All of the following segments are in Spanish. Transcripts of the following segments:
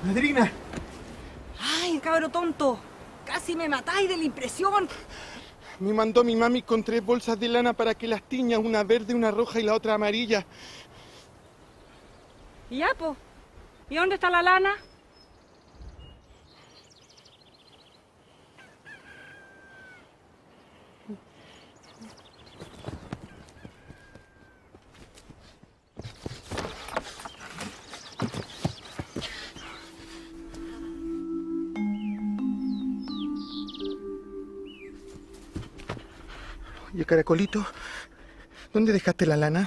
Madrina. ¡Ay, cabro tonto! ¡Casi me matáis de la impresión! Me mandó mi mami con 3 bolsas de lana para que las tiña, una verde, una roja y la otra amarilla. ¿Y ya, po? ¿Y dónde está la lana? Oye, Caracolito, ¿dónde dejaste la lana?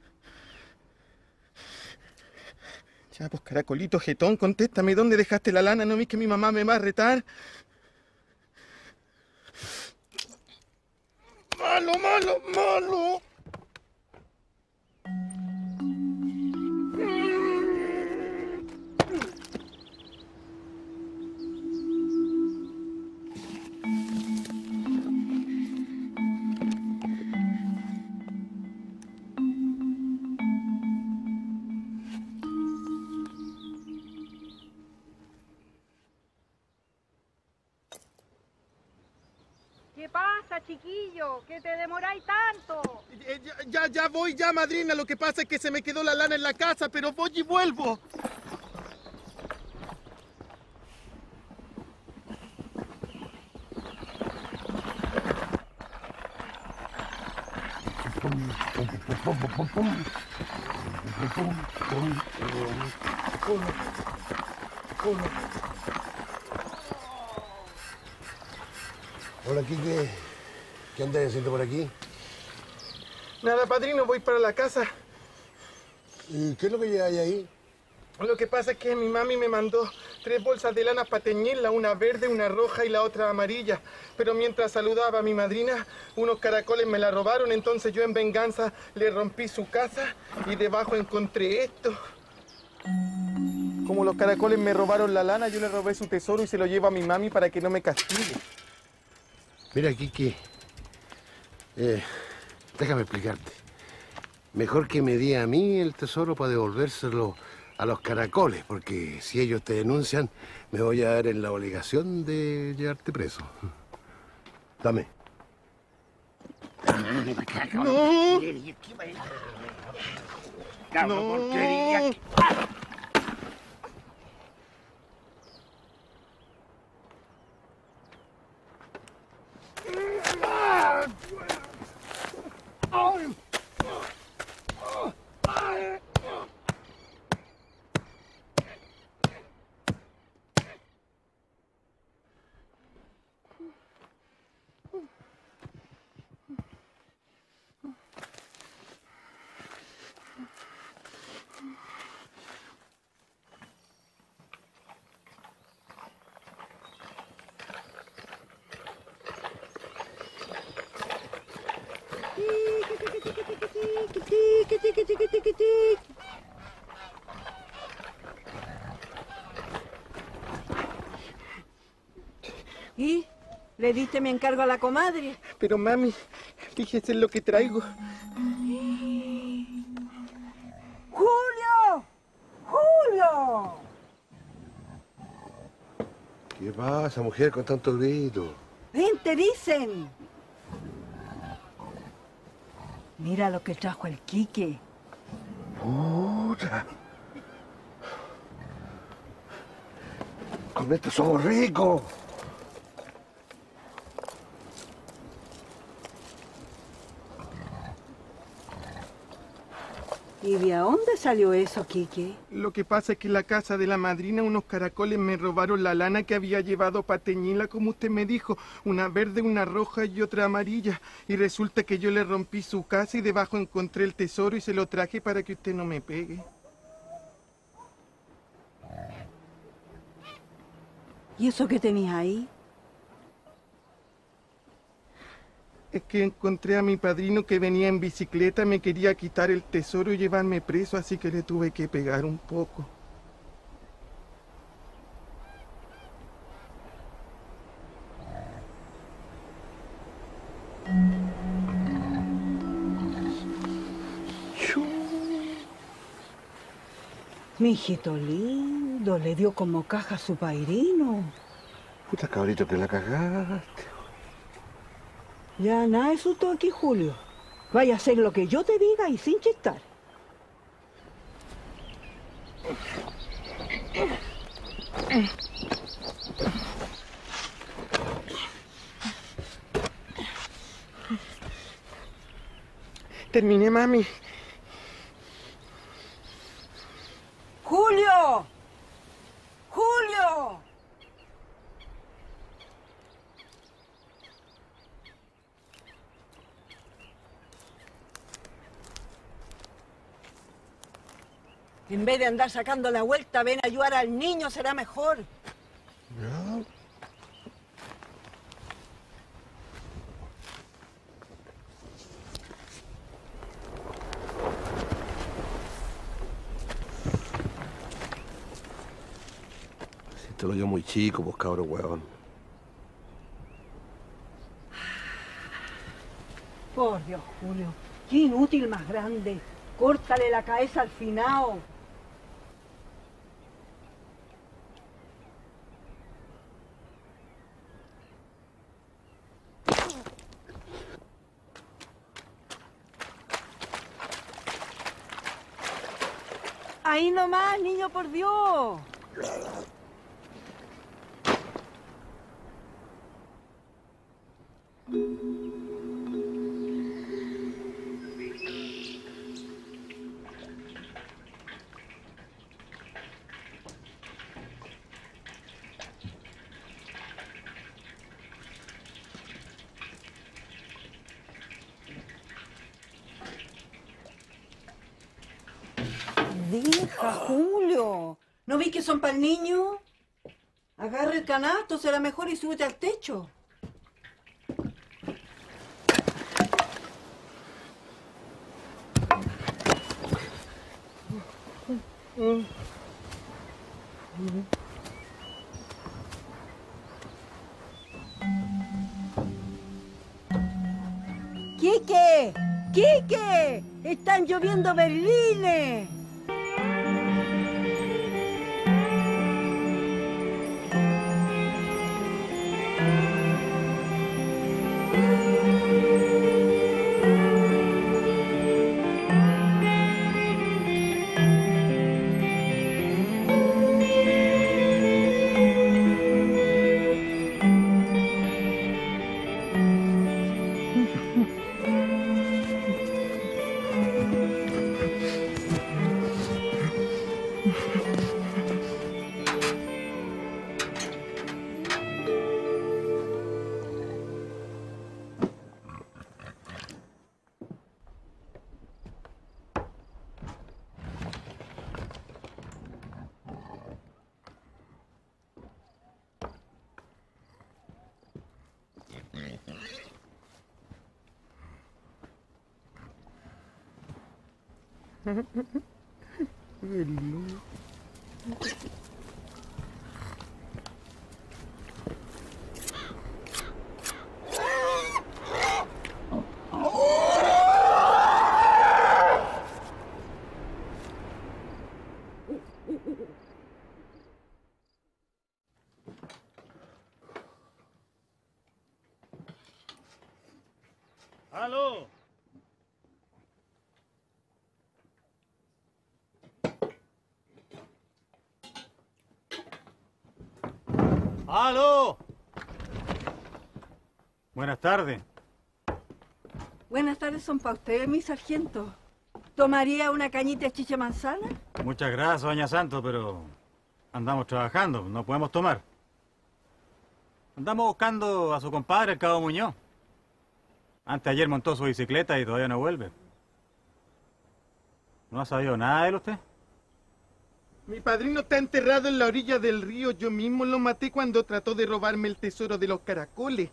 Ya, pues, Caracolito, jetón, contéstame, ¿dónde dejaste la lana? ¿No ves que mi mamá me va a retar? ¡Malo, malo, malo! ¿Qué pasa, chiquillo? ¿Qué te demoráis tanto? Ya voy, ya, madrina. Lo que pasa es que se me quedó la lana en la casa, pero voy y vuelvo. Hola, Quique. ¿Qué andas haciendo por aquí? Nada, padrino, voy para la casa. ¿Y qué es lo que hay ahí? Lo que pasa es que mi mami me mandó 3 bolsas de lana para teñirla, una verde, una roja y la otra amarilla. Pero mientras saludaba a mi madrina, unos caracoles me la robaron, entonces yo en venganza le rompí su casa y debajo encontré esto. Como los caracoles me robaron la lana, yo le robé su tesoro y se lo llevo a mi mami para que no me castigue. Mira, Quique. Déjame explicarte. Mejor que me di a mí el tesoro para devolvérselo a los caracoles, porque si ellos te denuncian, me voy a ver en la obligación de llevarte preso. Dame. ¡No! ¡No! ¿Y? ¿Le diste mi encargo a la comadre? Pero mami, fíjese en lo que traigo. ¡Julio! ¡Julio! ¿Qué pasa, mujer, con tanto grito? ¡Vente, dicen! Mira lo que trajo el Quique. ¡Puta! Con esto somos ricos. ¿Y de dónde salió eso, Quique? Lo que pasa es que en la casa de la madrina unos caracoles me robaron la lana que había llevado para teñirla, como usted me dijo. Una verde, una roja y otra amarilla. Y resulta que yo le rompí su casa y debajo encontré el tesoro y se lo traje para que usted no me pegue. ¿Y eso que tenías ahí? Es que encontré a mi padrino que venía en bicicleta, me quería quitar el tesoro y llevarme preso, así que le tuve que pegar un poco. Mi hijito lindo, le dio como caja a su pairino. Puta cabrito que la cagaste. Ya nada de susto aquí, Julio. Vaya a hacer lo que yo te diga y sin chistar. Terminé, mami. ¡Julio! ¡Julio! En vez de andar sacando la vuelta, ven a ayudar al niño, será mejor. Ya. Si te lo dio muy chico, pues cabrón, huevón. Por Dios, Julio, qué inútil más grande. Córtale la cabeza al finao. Ahí nomás, niño, por Dios. Deja, Julio. ¿No vi que son para el niño? Agarra el canasto, será mejor y súbete al techo. ¡Quique! ¡Quique! ¡Están lloviendo berlines! ¡Aló! ¡Aló! Buenas tardes. Buenas tardes son para usted, mi sargento. ¿Tomaría una cañita de chicha manzana? Muchas gracias, doña Santos, pero andamos trabajando, no podemos tomar. Andamos buscando a su compadre, el Cabo Muñoz. Antes ayer montó su bicicleta y todavía no vuelve. ¿No ha sabido nada de él usted? Mi padrino está enterrado en la orilla del río. Yo mismo lo maté cuando trató de robarme el tesoro de los caracoles.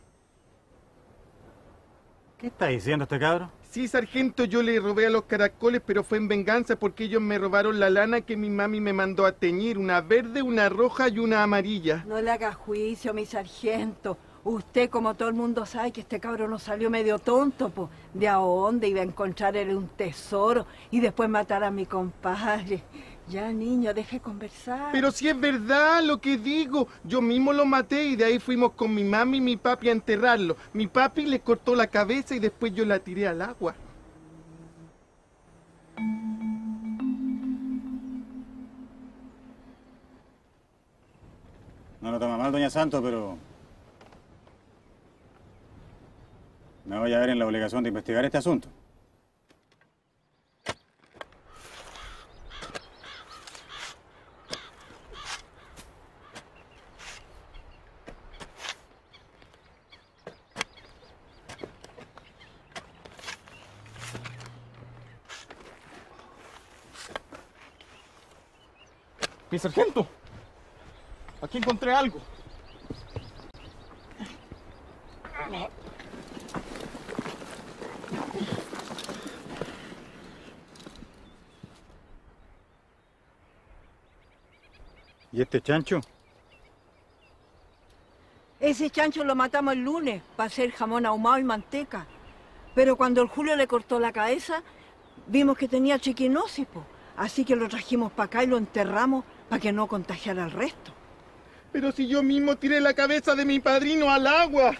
¿Qué está diciendo este cabro? Sí, sargento, yo le robé a los caracoles, pero fue en venganza porque ellos me robaron la lana que mi mami me mandó a teñir. Una verde, una roja y una amarilla. No le haga juicio, mi sargento. Usted, como todo el mundo sabe, que este cabro no salió medio tonto, pues. ¿De a dónde iba a encontrar él un tesoro y después matar a mi compadre? Ya, niño, deje conversar. Pero si es verdad lo que digo, yo mismo lo maté y de ahí fuimos con mi mami y mi papi a enterrarlo. Mi papi le cortó la cabeza y después yo la tiré al agua. No lo toma mal, doña Santos, pero... me voy a ver en la obligación de investigar este asunto. Mi sargento, aquí encontré algo. ¿Y este chancho? Ese chancho lo matamos el lunes para hacer jamón ahumado y manteca. Pero cuando el Julio le cortó la cabeza, vimos que tenía triquinosis, po. Así que lo trajimos para acá y lo enterramos para que no contagiara al resto. Pero si yo mismo tiré la cabeza de mi padrino al agua.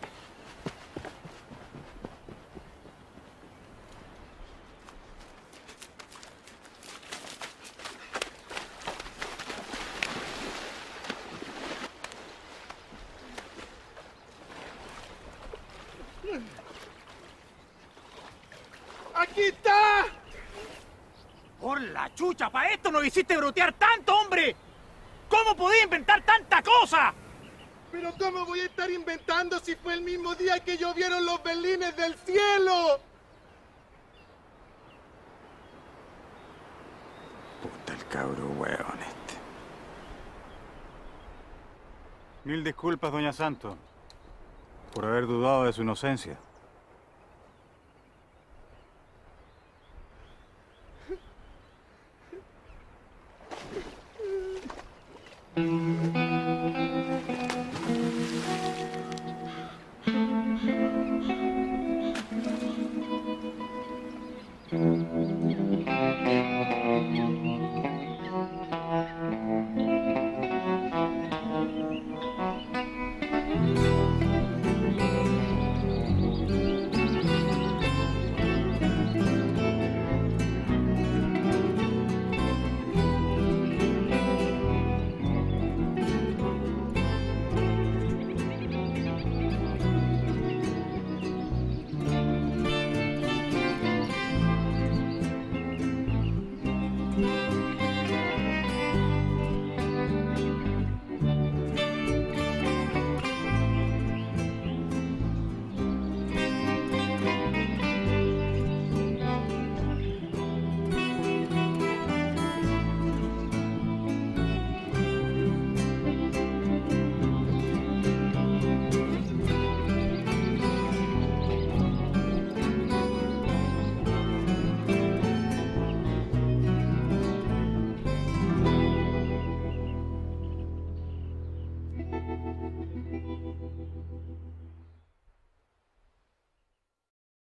¡Aquí está! ¡Por la chucha! ¡Para esto nos hiciste brotear tanto, hombre! ¿Cómo podía inventar tanta cosa? Pero ¿cómo voy a estar inventando si fue el mismo día que llovieron los berlines del cielo? Puta el cabro hueón este. Mil disculpas, doña Santos, por haber dudado de su inocencia.